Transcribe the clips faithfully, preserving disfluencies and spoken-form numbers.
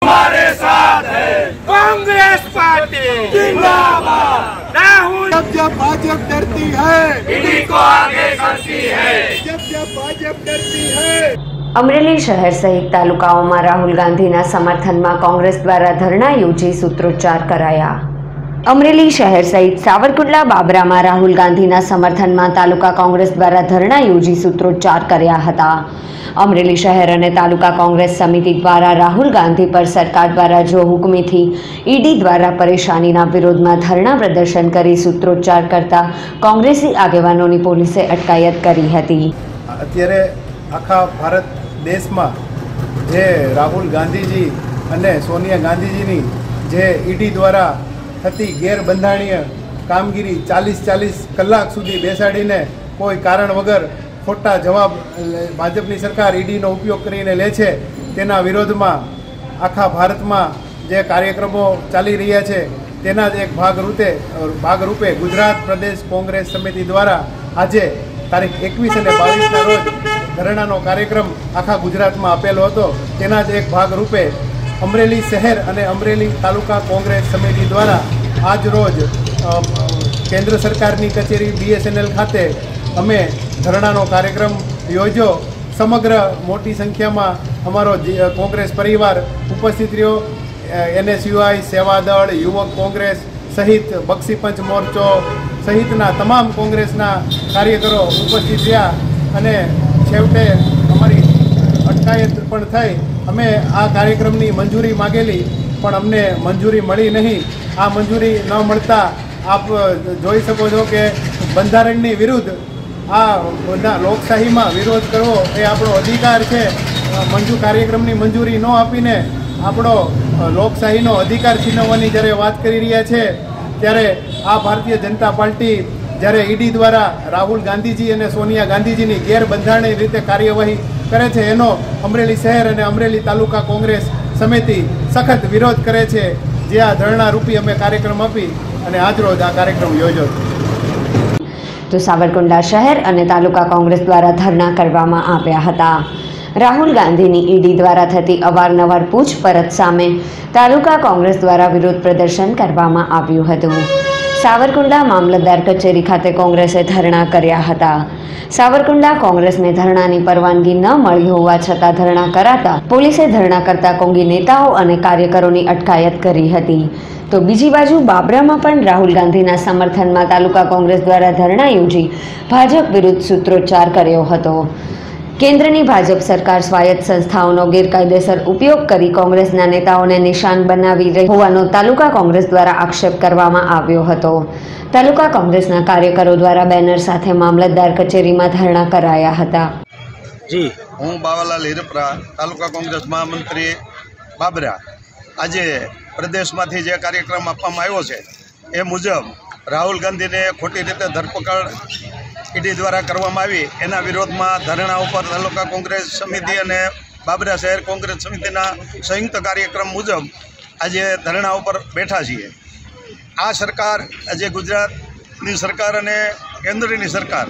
हमारे साथ है कांग्रेस पार्टी जिंदाबाद। राहुल जब जब भाजपा डरती है ईडी को आगे करती है, जब जब भाजपा डरती है। अमरेली शहर सहित तालुकाओं राहुल गांधीना समर्थનમાં કોંગ્રેસ દ્વારા ધરણા યોજી સૂત્રોચ્ચાર કરાયા। અમરેલી શહેર સહિત સાવરકુંડલા બાબરામાં રાહુલ ગાંધીના સમર્થનમાં તાલુકા કોંગ્રેસ દ્વારા ધરણા યોજી સૂત્રોચ્ચાર કર્યા હતા। અમરેલી શહેર અને તાલુકા કોંગ્રેસ સમિતિ દ્વારા રાહુલ ગાંધી પર સરકાર દ્વારા જો હુકમીથી ઈડી દ્વારા પરેશાનીના વિરોધમાં ધરણા પ્રદર્શન કરી સૂત્રોચ્ચાર કરતા કોંગ્રેસી આગેવાનોની પોલીસે અટકાયત કરી હતી। અત્યારે આખા ભારત દેશમાં જે રાહુલ ગાંધીજી અને સોનિયા ગાંધીજીની જે ઈડી દ્વારા થતી ગેરબંધારણીય કામગીરી ચાલીસ ચાલીસ કલાક સુધી બેસાડીને કોઈ કારણ વગર ખોટા જવાબ ભાજપની સરકાર ઈડીનો ઉપયોગ કરીને લે છે, તેના વિરોધમાં આખા ભારતમાં જે કાર્યક્રમો ચાલી રહ્યા છે તેના જ એક ભાગરૂપે ભાગરૂપે ગુજરાત પ્રદેશ કોંગ્રેસ સમિતિ દ્વારા આજે તારીખ એકવીસ અને બાવીસના રોજ ધરણાનો કાર્યક્રમ આખા ગુજરાતમાં આપેલો હતો। તેના જ એક ભાગરૂપે અમરેલી શહેર અને અમરેલી તાલુકા કોંગ્રેસ સમિતિ દ્વારા આજ રોજ કેન્દ્ર સરકારની કચેરી બીએસએનએલ ખાતે અમે ધરણાનો કાર્યક્રમ યોજ્યો। સમગ્ર મોટી સંખ્યામાં અમારો કોંગ્રેસ પરિવાર ઉપસ્થિત રહ્યો। એનએસયુઆઈ, સેવાદળ, યુવક કોંગ્રેસ સહિત બક્ષીપંચ મોરચો સહિતના તમામ કોંગ્રેસના કાર્યકરો ઉપસ્થિત રહ્યા અને છેવટે અમારી અટકાયત પણ થઈ। અમે આ કાર્યક્રમની મંજૂરી માગેલી પણ અમને મંજૂરી મળી નહીં। આ મંજૂરી ન મળતા આપ જોઈ શકો છો કે બંધારણની વિરુદ્ધ આ લોકશાહીમાં વિરોધ કરવો એ આપણો અધિકાર છે। મંજૂર કાર્યક્રમની મંજૂરી ન આપીને આપણો લોકશાહીનો અધિકાર છીનવવાની જ્યારે વાત કરી રહ્યા છે ત્યારે આ ભારતીય જનતા પાર્ટી જ્યારે ઈડી દ્વારા રાહુલ ગાંધીજી અને સોનિયા ગાંધીજીની ગેરબંધારણીય રીતે કાર્યવાહી કરે છે એનો અમરેલી શહેર અને અમરેલી તાલુકા કોંગ્રેસ સમિતિ સખત વિરોધ કરે છે। જે આ ધરણા રૂપી અમે કાર્યક્રમ આપી અને આજરોજ આ કાર્યક્રમ યોજ્યો। તો સાવરકુંડલા શહેર અને તાલુકા કોંગ્રેસ દ્વારા ધરણા કરવામાં આવ્યા હતા। રાહુલ ગાંધીની ઈડી દ્વારા થતી અવારનવાર પૂછપરછ સામે તાલુકા કોંગ્રેસ દ્વારા વિરોધ પ્રદર્શન કરવામાં આવ્યું હતું। સાવરકુંડલા મામલતદાર કચેરી ખાતે કોંગ્રેસે ધરણા કર્યા હતા। સાવરકુંડલા કોંગ્રેસને ધરણાની પરવાનગી ન મળી હોવા છતાં ધરણા કરાતા પોલીસે ધરણા કરતા કોંગી નેતાઓ અને કાર્યકરોની અટકાયત કરી હતી। તો બીજી બાજુ બાબરામાં પણ રાહુલ ગાંધીના સમર્થનમાં તાલુકા કોંગ્રેસ દ્વારા ધરણા યોજી ભાજપ વિરુદ્ધ સૂત્રોચ્ચાર કર્યો હતો। કેન્દ્રની ભાજપ સરકાર સ્વાયત્ત સંસ્થાઓનો ગેરકાયદેસર ઉપયોગ કરી કોંગ્રેસના નેતાઓને નિશાન બનાવી રહી હોવાનો તાલુકા કોંગ્રેસ દ્વારા આક્ષેપ કરવામાં આવ્યો હતો। તાલુકા કોંગ્રેસના કાર્યકરો દ્વારા બેનર સાથે મામલતદાર કચેરીમાં ધરણા કરાયા હતા। જી હું બાવાલાલ હિરપરા, તાલુકા કોંગ્રેસ મહામંત્રી બાબરા। આજે પ્રદેશમાંથી જે કાર્યક્રમ આપવામાં આવ્યો છે એ મુજબ રાહુલ ગાંધીને ખોટી રીતે ધરપકડ ઈડી દ્વારા કરવામાં આવી એના વિરોધમાં ધરણા ઉપર તાલુકા કોંગ્રેસ સમિતિ અને બાબરા શહેર કોંગ્રેસ સમિતિના સંયુક્ત કાર્યક્રમ મુજબ આજે ધરણા ઉપર બેઠા છીએ। આ સરકાર આજે ગુજરાતની સરકાર અને કેન્દ્રની સરકાર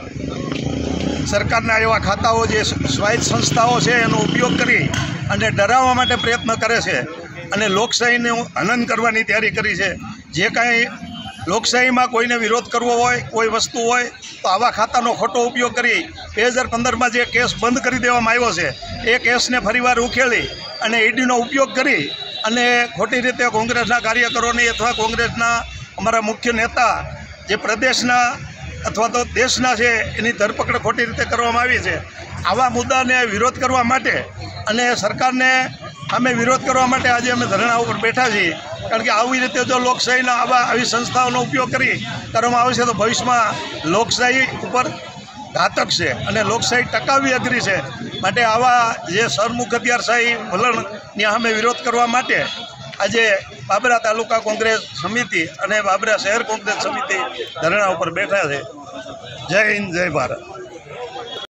સરકારના એવા ખાતાઓ જે સ્વાયત્ત સંસ્થાઓ છે એનો ઉપયોગ કરી અને ડરાવવા માટે પ્રયત્ન કરે છે અને લોકશાહીનું હનન કરવાની તૈયારી કરી છે। જે કાંઈ લોકશાહીમાં કોઈને વિરોધ કરવો હોય, કોઈ વસ્તુ હોય તો આવા ખાતાનો ખોટો ઉપયોગ કરી બે હજાર પંદરમાં જે કેસ બંધ કરી દેવામાં આવ્યો છે એ કેસને ફરીવાર ઉકેલી અને ઈડીનો ઉપયોગ કરી અને ખોટી રીતે કોંગ્રેસના કાર્યકરોની અથવા કોંગ્રેસના અમારા મુખ્ય નેતા જે પ્રદેશના અથવા તો દેશના છે એની ધરપકડ ખોટી રીતે કરવામાં આવી છે। આવા મુદ્દાને વિરોધ કરવા માટે અને સરકારને અમે વિરોધ કરવા માટે આજે અમે ધરણા ઉપર બેઠા છીએ। કારણ કે આવી રીતે જો લોકશાહીના આવા આવી સંસ્થાઓનો ઉપયોગ કરી કરવામાં આવશે તો ભવિષ્યમાં લોકશાહી ઉપર ઘાતક છે અને લોકશાહી ટકાવવી અઘરી છે। માટે આવા જે સરમુખ હથિયારશાહી વલણની સામે વિરોધ કરવા માટે આજે બાબરા તાલુકા કોંગ્રેસ સમિતિ અને બાબરા શહેર કોંગ્રેસ સમિતિ ધરણા ઉપર બેઠા છે। જય હિન્દ, જય ભારત।